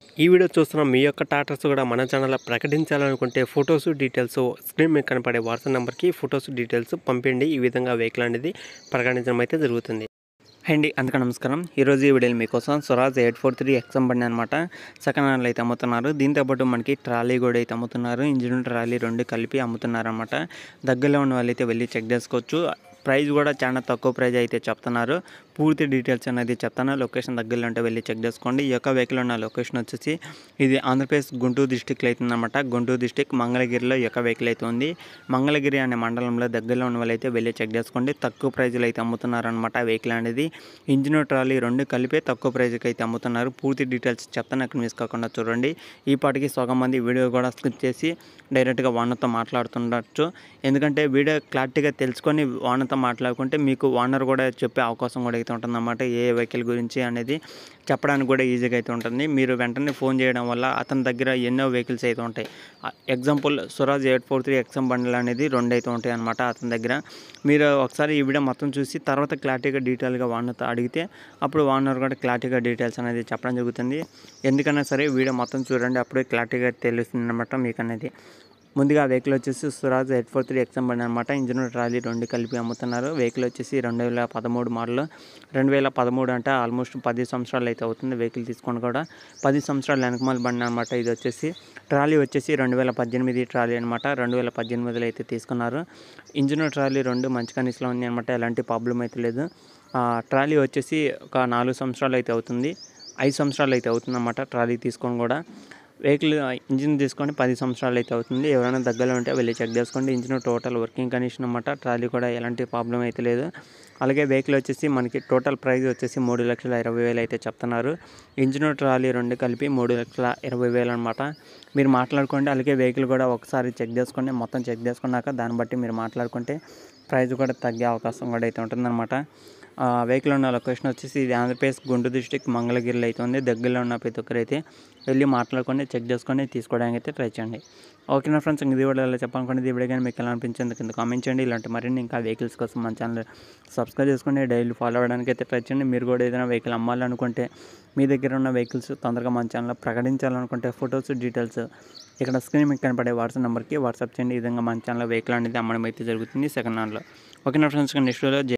ఈ వీడియో చూస్తున్న మీ యొక్క టాటాస్ కూడా మన ఛానల్లో ప్రకటించాలనుకుంటే ఫొటోస్ డీటెయిల్స్ స్క్రీన్ మీద కనపడే వాట్సాప్ నెంబర్కి ఫొటోస్ డీటెయిల్స్ పంపిండి. ఈ విధంగా వెహికల్ అనేది ప్రకటించడం అయితే జరుగుతుంది. అండి అందుకే నమస్కారం. ఈరోజు ఈ వీడియోలో మీకోసం స్వరాజ్ 843 ఎక్స్ఎం బండి అనమాట సెకండ్ హ్యాండ్లో అయితే అమ్ముతున్నారు. దీంతోపాటు మనకి ట్రాలీ కూడా అయితే అమ్ముతున్నారు. ఇంజిన్ ట్రాలీ రెండు కలిపి అమ్ముతున్నారు అనమాట. దగ్గరలో ఉన్న వాళ్ళైతే వెళ్ళి చెక్ చేసుకోవచ్చు. ప్రైస్ కూడా చాలా తక్కువ ప్రైజ్ అయితే చెప్తున్నారు. పూర్తి డీటెయిల్స్ అనేది చెప్తాను. లొకేషన్ దగ్గరలో ఉంటే వెళ్ళి చెక్ చేసుకోండి. ఈ యొక్క వెహికల్ ఉన్న లొకేషన్ వచ్చేసి ఇది ఆంధ్రప్రదేశ్ గుంటూరు డిస్టిక్లో అవుతుందన్నమాట. గుంటూరు డిస్టిక్ మంగళగిరిలో ఈ యొక్క వెహికల్ అయితే ఉంది. మంగళగిరి అనే మండలంలో దగ్గరలో ఉన్న వాళ్ళైతే వెళ్ళి చెక్ చేసుకోండి. తక్కువ ప్రైజ్లో అయితే అమ్ముతున్నారనమాట వెహికల్ అనేది. ఇంజిన్ ట్రాలీ రెండు కలిపే తక్కువ ప్రైజ్కి అయితే అమ్ముతున్నారు. పూర్తి డీటెయిల్స్ చెప్తాను, అక్కడ మిస్ కాకుండా చూడండి. ఈ పాటికి సగం మంది వీడియో కూడా స్కిప్ చేసి డైరెక్ట్గా ఓనర్తో మాట్లాడుతుండొచ్చు. ఎందుకంటే వీడియో క్లారిటీగా తెలుసుకొని ఓనర్తో మాట్లాడుకుంటే మీకు ఓనర్ కూడా చెప్పే అవకాశం కూడా అయితే ఉంటుందన్నమాట. ఏ వెహికల్ గురించి అనేది చెప్పడానికి కూడా ఈజీగా అయితే ఉంటుంది. మీరు వెంటనే ఫోన్ చేయడం వల్ల అతని దగ్గర ఎన్నో వెహికల్స్ అయితే ఉంటాయి. ఎగ్జాంపుల్ స్వరాజ్ 843 ఎక్స్ఎం బండిల్ అనేది రెండు అయితే ఉంటాయి అనమాట అతని దగ్గర. మీరు ఒకసారి ఈ వీడియో మొత్తం చూసి తర్వాత క్లారిటీగా డీటెయిల్గా ఓనర్తో అడిగితే అప్పుడు ఓనర్ కూడా క్లారిటీగా డీటెయిల్స్ అనేది చెప్పడం జరుగుతుంది. ఎందుకన్నా సరే వీడియో మొత్తం చూడండి, అప్పుడే క్లారిటీగా తెలుస్తుంది అనమాట మీకు అనేది. ముందుగా వెహికల్ వచ్చేసి స్వరాజ్ 843 ఎక్స్ఎం బండి అనమాట. ఇంజిన్ ట్రాలీ రెండు కలిపి అమ్ముతున్నారు. వెహికల్ వచ్చేసి 2013 మోడల్. 2013 అంటే ఆల్మోస్ట్ 10 సంవత్సరాలు అయితే అవుతుంది వెహికల్ తీసుకొని కూడా. 10 సంవత్సరాలు వెనకమాల బండి అనమాట. ఇది వచ్చేసి ట్రాలీ వచ్చేసి 2018 ట్రాలీ అనమాట. 2018లో అయితే తీసుకున్నారు. ఇంజిన్ ట్రాలీ రెండు మంచి కండిషన్లో ఉంది అనమాట. ఎలాంటి ప్రాబ్లం అయితే లేదు. ట్రాలీ వచ్చేసి ఒక 4 సంవత్సరాలు అయితే అవుతుంది, 5 సంవత్సరాలు అయితే అవుతుంది అన్నమాట ట్రాలీ తీసుకొని కూడా. వెహికల్ ఇంజిన్ తీసుకొని 10 సంవత్సరాలు అయితే అవుతుంది. ఎవరైనా దగ్గరలో ఉంటే వెళ్ళి చెక్ చేసుకోండి. ఇంజిన్ టోటల్ వర్కింగ్ కండిషన్ అన్నమాట. ట్రాలీ కూడా ఎలాంటి ప్రాబ్లం అయితే లేదు. అలాగే వెహికల్ వచ్చేసి మనకి టోటల్ ప్రైస్ వచ్చేసి 3,20,000 అయితే చెప్తున్నారు. ఇంజిన్ ట్రాలీ రెండు కలిపి 3,20,000 అనమాట. మీరు మాట్లాడుకోండి. అలాగే వెహికల్ కూడా ఒకసారి చెక్ చేసుకోండి. మొత్తం చెక్ చేసుకున్నాక దాన్ని బట్టి మీరు మాట్లాడుకుంటే ప్రైస్ కూడా తగ్గే అవకాశం కూడా అయితే ఉంటుందన్నమాట. వెహికల్ ఉన్న లొకేషన్ వచ్చేసి ఇది ఆంధ్రప్రదేశ్ గుంటూరు డిస్టిక్ మంగళగిరిలో అయితే ఉంది. దగ్గరలో ఉన్న ప్రతి ఒక్కరైతే వెళ్ళి మాట్లాడుకొని చెక్ చేసుకొని తీసుకోవడానికి అయితే ట్రై చేయండి. ఓకేనా ఫ్రెండ్స్, ఇది కూడా ఎలా చెప్పాలనుకోండి. ఇది కానీ మీకు ఎలా అనిపించింది కింద కామెంట్ చేయండి. ఇలాంటి మరిన్ని ఇంకా వెహికల్స్ కోసం మన ఛానల్ సబ్స్క్రైబ్ చేసుకొని డైలీ ఫాలో అవ్వడానికి అయితే ట్రై చేయండి. మీరు కూడా ఏదైనా వెహికల్ అమ్మాలనుకుంటే, మీ దగ్గర ఉన్న వెహికల్స్ తొందరగా మన ఛానల్లో ప్రకటించాలనుకుంటే ఫొటోస్ డీటెయిల్స్ ఇక్కడ స్క్రీన్ మీద కనపడే వాట్సాప్ నెంబర్కి వాట్సాప్ చేయండి. ఈ విధంగా మన ఛానల్లో వెహికల్ అనేది అమ్మడం అయితే జరుగుతుంది సెకండ్ హ్యాండ్లో. ఓకేనా ఫ్రెండ్స్, నెక్స్ట్ వీడియో